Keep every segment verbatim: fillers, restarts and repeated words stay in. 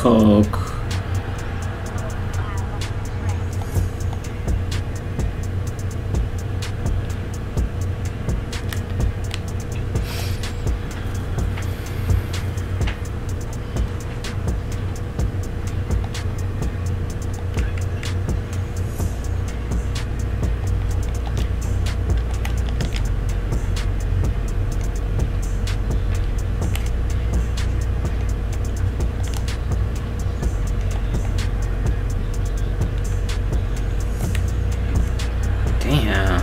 coke. Damn.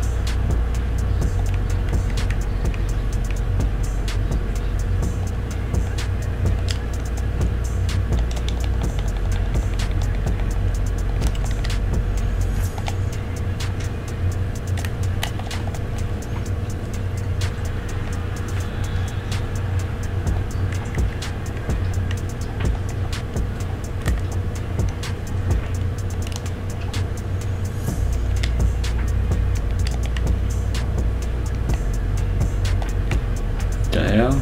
The hell?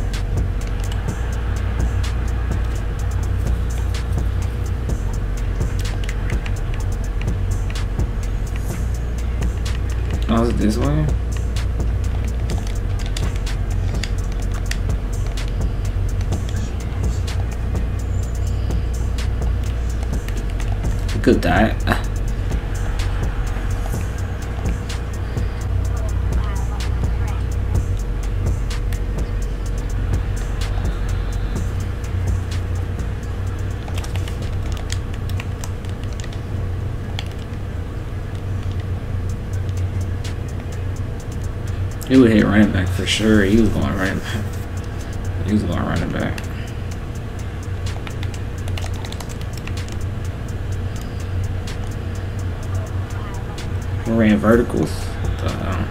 Oh, is it this way? Good die. He would hit running back for sure. He was going running back. He was going running back. Ran verticals. Uh,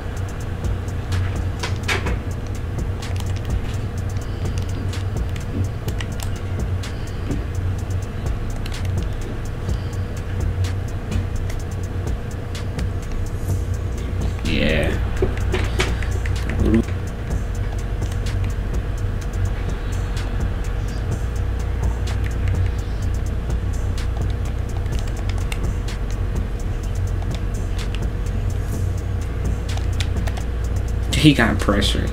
yeah. He got pressured.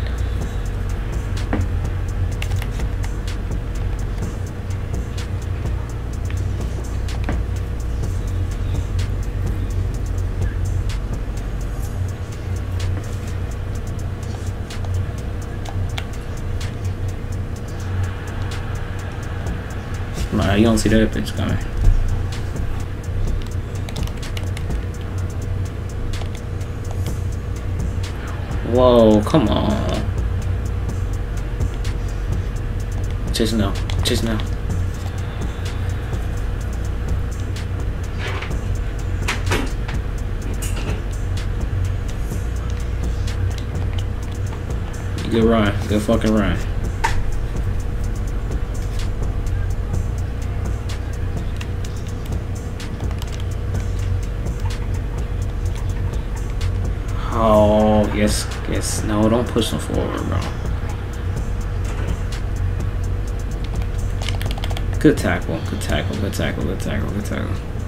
Nah, you don't see that bitch coming. Whoa, come on. Just no. Just no. Good run. Good fucking run. Oh, yes, yes. No, don't push them forward, bro. Good tackle, good tackle, good tackle, good tackle, good tackle.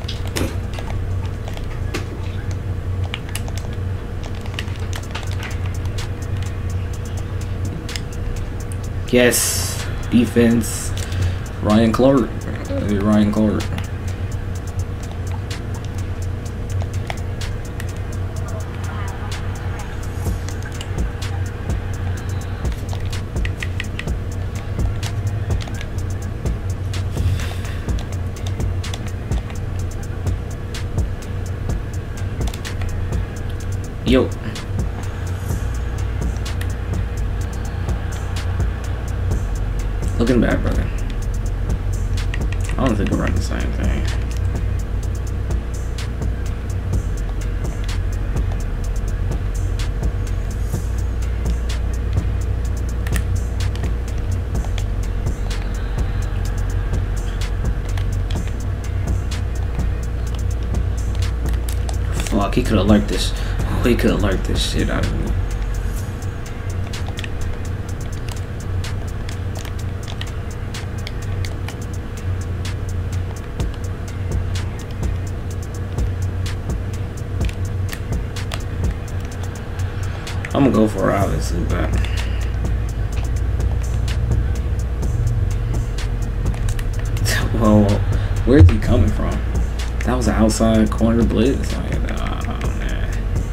Yes, defense. Ryan Clark. Ryan Clark. Yo. Looking back, brother. I don't think we're running the same thing. Fuck, he could have lurked this. Oh, he could have lurked this shit out of me. I'm gonna go for it, obviously, but well, where's he coming from? That was an outside corner blitz. Like, oh man.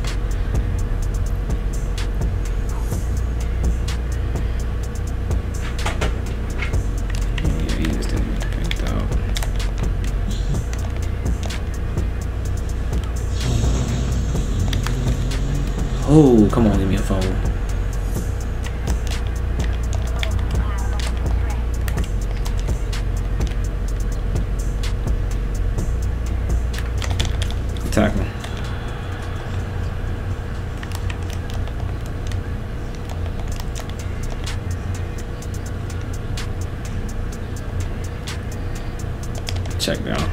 Yeah, he just didn't get picked up. Oh, come on, give me a phone. Tackle. Check down.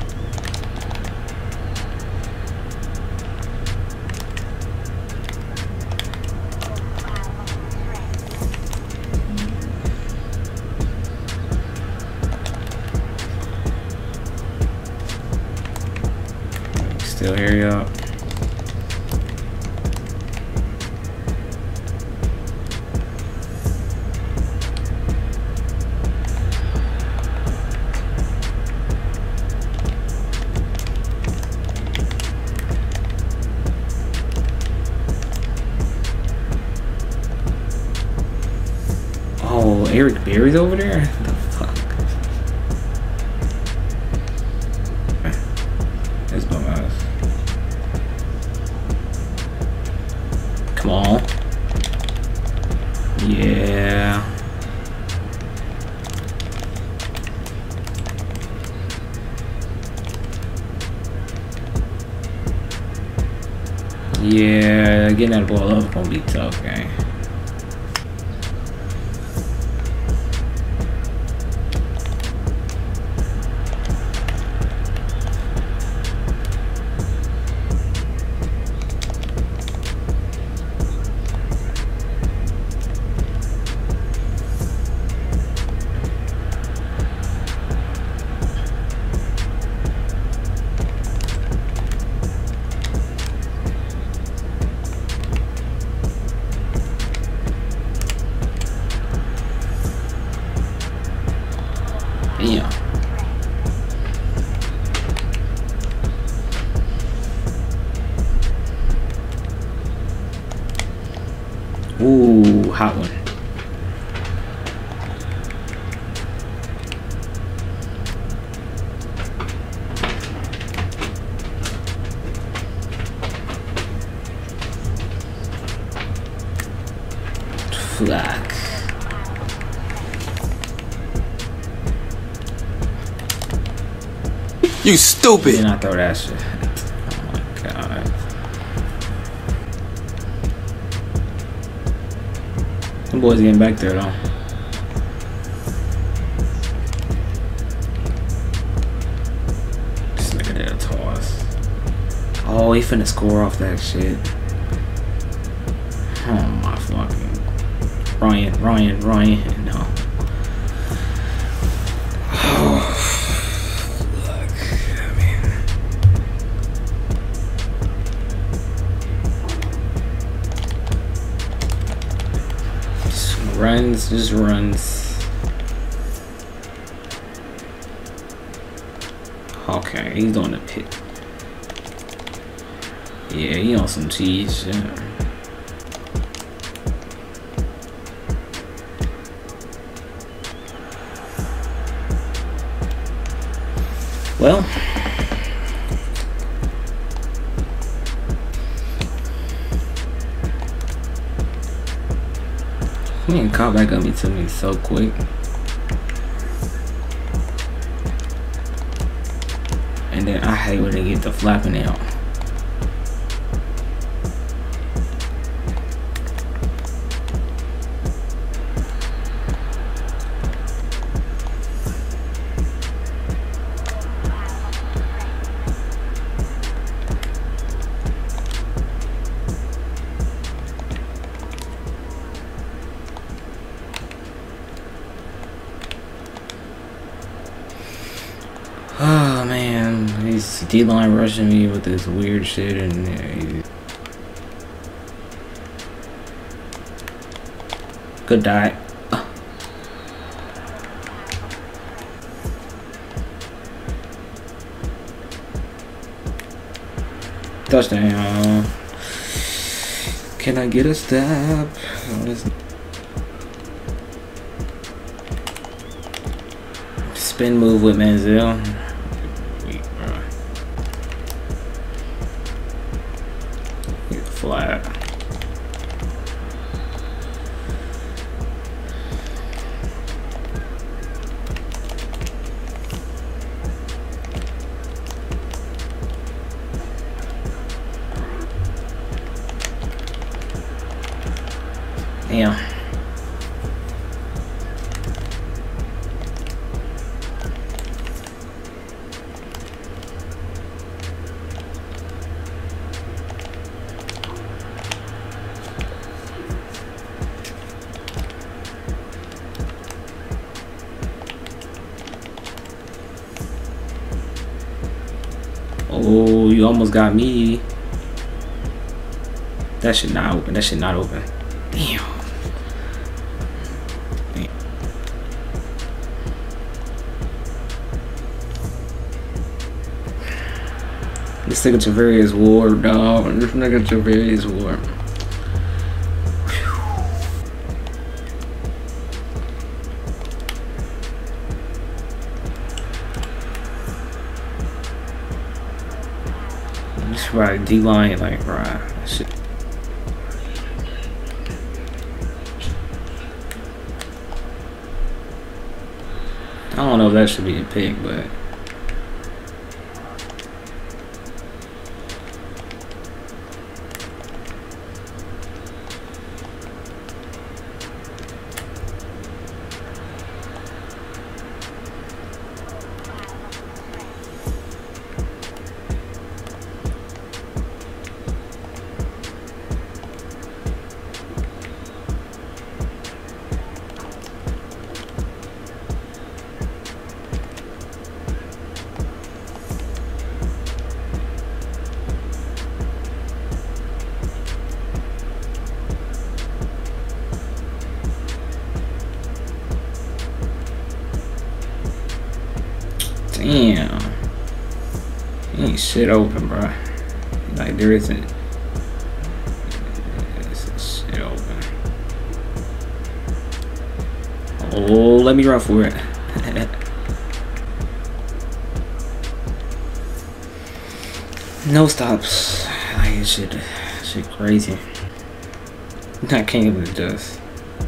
Still here, y'all. Oh, Eric Berry's over there? What the fuck? That's bum ass. Come on. Yeah. Yeah, getting that ball up is gonna be tough, gang. Damn. Ooh, hot one. Fuck. You stupid! Did not throw that shit. Oh my god. Them boys getting back there though. This nigga did a toss. Oh, he finna score off that shit. Oh my fucking Ryan, Ryan, Ryan, no. Runs, just runs. Okay, he's on the pit. Yeah, he on some cheese shit. Well, he ain't caught back on me to me so quick. And then I hate when they get the flapping out. Oh man, he's D-line rushing me with this weird shit, and uh, Good die. Touchdown. Can I get a step? Spin move with Manziel. Get flat. Damn. Oh, you almost got me. That shit not open. That shit not open. Damn. This nigga Javarius Ward, dog. This nigga Javarius Ward. Just right, D-line, like, right. That shit. I don't know if that should be a pick, but. Damn. Ain't shit open, bro. Like, there isn't. There's shit open. Oh, let me run for it. No stops. Like, shit. Shit crazy. I can't even adjust.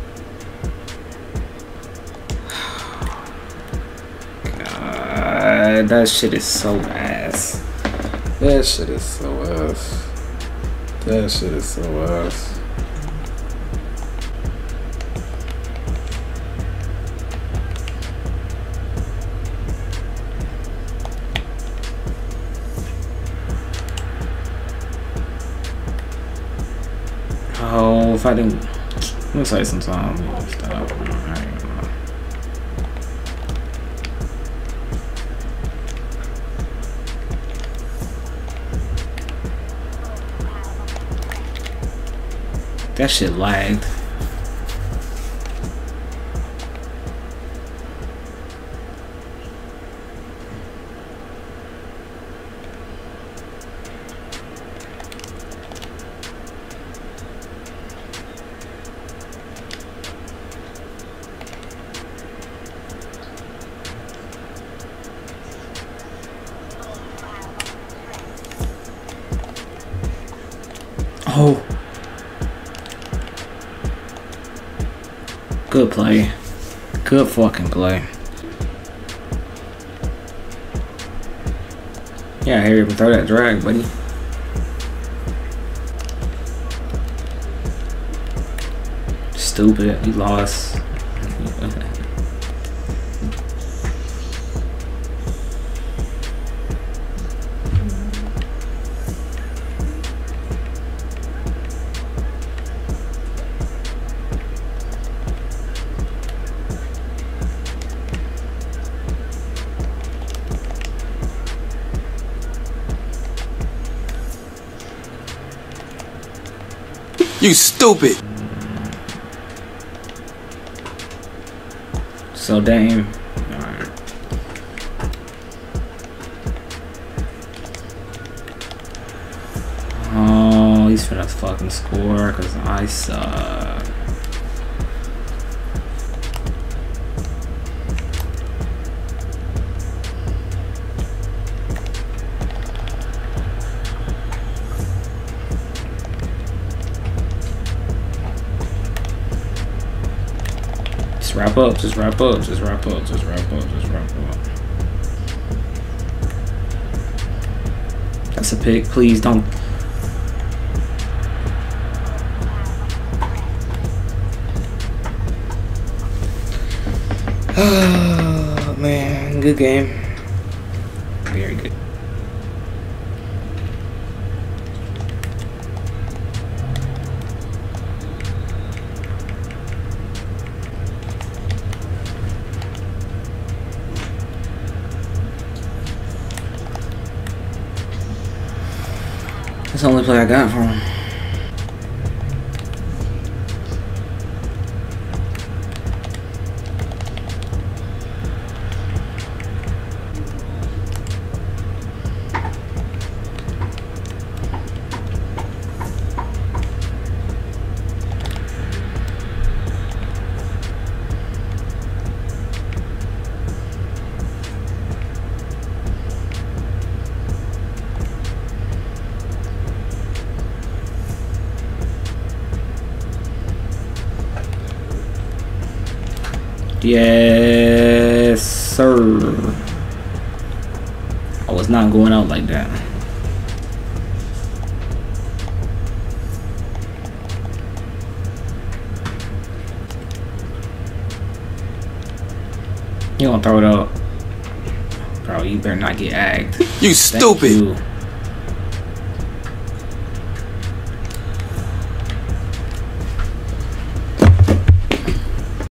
That shit is so ass. That shit is so ass. That shit is so ass. Oh, if I didn't. Looks like some time. Stop. That shit lagged. Oh. Good play. Good fucking play. Yeah, here, even throw that drag, buddy. Stupid. You lost. You stupid. So Dame. Alright. Oh, he's finna fucking score because I suck. Just wrap up, just wrap up, just wrap up, just wrap up, just wrap up. That's a pick, please don't. Oh man, good game. Very good. That's the only play I got from him. Yes, sir. I was not going out like that. You gonna throw it up? Bro, you better not get agged. You stupid. You.